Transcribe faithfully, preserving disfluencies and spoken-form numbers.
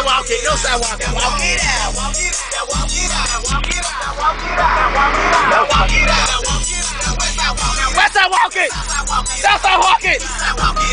walk it. Northside walk it. Walk it out. Walk it out. Walk it out. Walk it out. Walk it out. Walk it out. Walk it out. Walk it out. Westside walk it. Southside walk it.